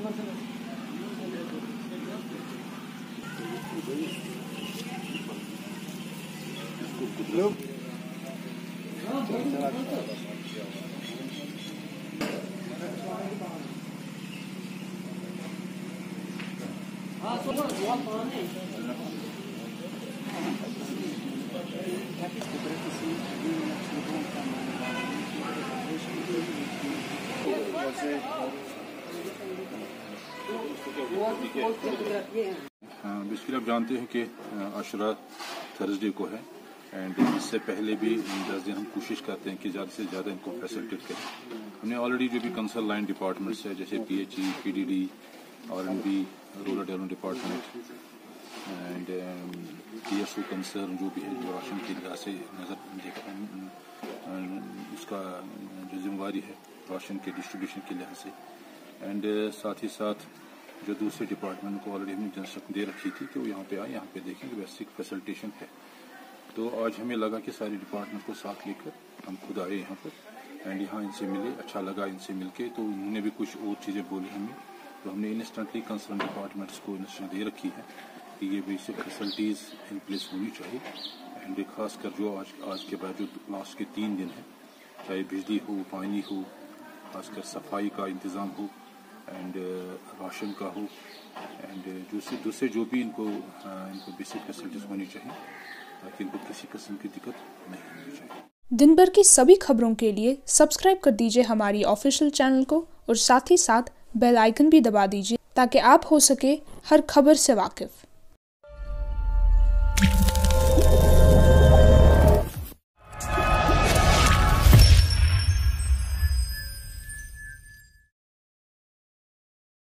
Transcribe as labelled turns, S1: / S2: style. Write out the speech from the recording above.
S1: Basically आप जानते हैं कि आशुरा थर्सडे को है एंड इससे पहले भी 10 दिन हम कोशिश करते हैं कि ज़्यादा से ज़्यादा इनको फैसिलिटेट करें। हमने ऑलरेडी जो भी कंसर्न लाइन डिपार्टमेंट्स है जैसे PHE, PDD, RNB, rural development department and TSO concern जो भी है जो राशन के लिहाज से उसका जो जिम्मेवारी है राशन के डिस्ट्रीब्यूशन के लिहाज से एंड साथ ही साथ जो दूसरे डिपार्टमेंट को ऑलरेडी हमने इंस्ट्रक्शन दे रखी थी कि वो यहाँ पे आए, यहाँ पे देखें कि बेसिक फैसिलिटेशन है। तो आज हमें लगा कि सारे डिपार्टमेंट को साथ लेकर हम खुद आए यहाँ पर एंड यहाँ इनसे मिले, अच्छा लगा इनसे मिलके। तो उन्होंने भी कुछ और चीज़ें बोली हमें, तो हमने इंस्टेंटली कंसर्न डिपार्टमेंट्स को इंस्ट्रक्शन दे रखी है कि ये बेसिक फैसिलिटीज़ इन प्लेस होनी चाहिए एंड खासकर जो आज के बाद जो लास्ट के 3 दिन हैं, चाहे बिजली हो, पानी हो, खासकर सफाई का इंतज़ाम हो एंड राशन का हो एंड दूसरे जो भी इनको बेसिक फैसिलिटीज़ होनी चाहिए ताकि इनको किसी किस्म की दिक्कत नहीं होनी चाहिए।
S2: दिन भर की सभी खबरों के लिए सब्सक्राइब कर दीजिए हमारी ऑफिशियल चैनल को और साथ ही साथ बेल आइकन भी दबा दीजिए ताकि आप हो सके हर खबर से वाकिफ।